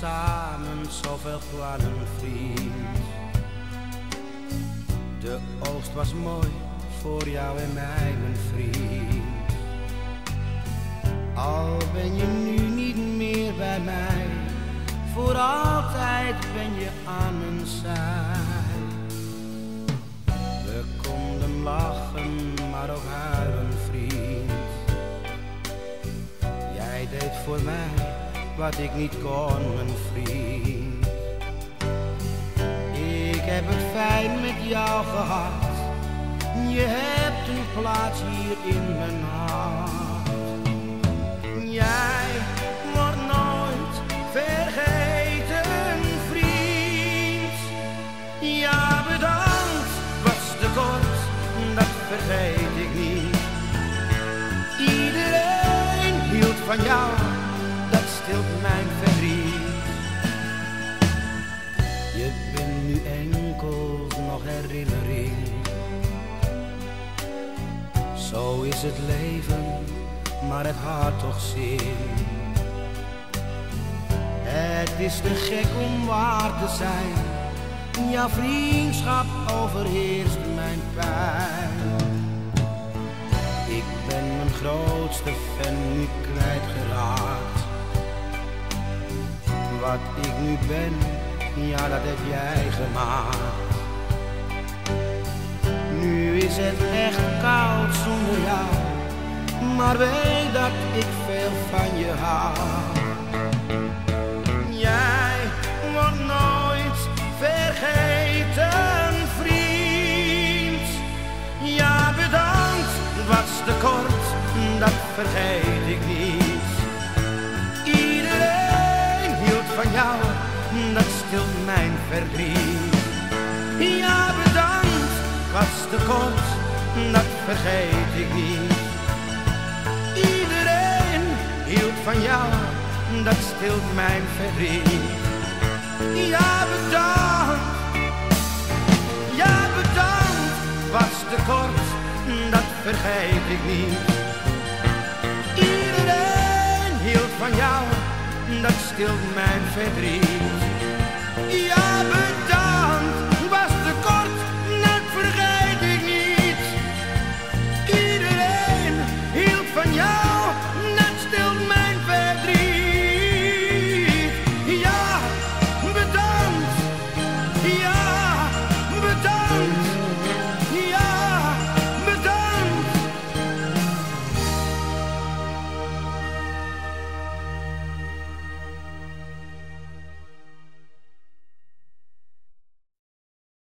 samen zoveel plannen, vriend. De oogst was mooi voor jou en mij, mijn vriend. Al ben je nu niet meer bij mij, voor altijd ben je aan mijn zij. We konden lachen, maar ook huilen, vriend. Jij deed voor mij wat ik niet kon, mijn vriend. Ik heb het fijn met jou gehad. Je hebt een plaats hier in mijn hart. Jij wordt nooit vergeten, vriend. Ja, bedankt, was te kort, dat vergeet ik niet. Iedereen hield van jou, dat stilt mijn verdriet. Je bent nu enkel nog herinnering. Zo is het leven, maar het had toch zin. Het is te gek om waar te zijn. Jouw vriendschap overheerst mijn pijn. Ik ben mijn grootste fan nu kwijtgeraakt. Wat ik nu ben, ja, dat heb jij gemaakt. Nu is het echt koud zonder jou, maar weet dat ik veel van je hou. Jij wordt nooit vergeten, vriend. Ja, bedankt, het was te kort, dat vergeet ik niet. Iedereen hield van jou, dat stilt mijn verdriet. Ja, bedankt, was te kort, dat vergeet ik niet. Iedereen hield van jou, dat stilt mijn verdriet. Ja, bedankt, was te kort, dat vergeet ik niet. Iedereen hield van jou, dat stilt mijn verdriet. Ja,